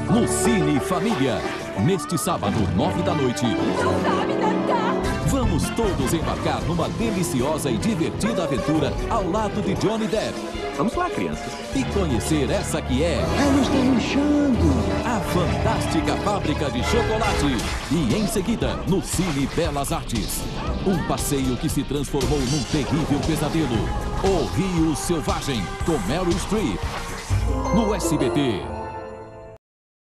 no Cine Família. Neste sábado, 9 da noite. Não sabe nadar! Vamos todos embarcar numa deliciosa e divertida aventura ao lado de Johnny Depp. Vamos lá, crianças. E conhecer essa que é Ela está inchando. a fantástica fábrica de chocolate. E em seguida, no Cine Belas Artes. Um passeio que se transformou num terrível pesadelo. O Rio Selvagem, com Meryl Streep. No SBT.